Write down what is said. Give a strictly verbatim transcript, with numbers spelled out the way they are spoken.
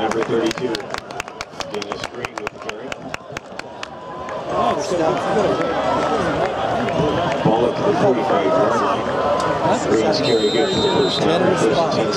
number thirty-two. Getting a screen with the carry. Ball up to the forty-five yard line. Green's carry good for the first down. First and ten.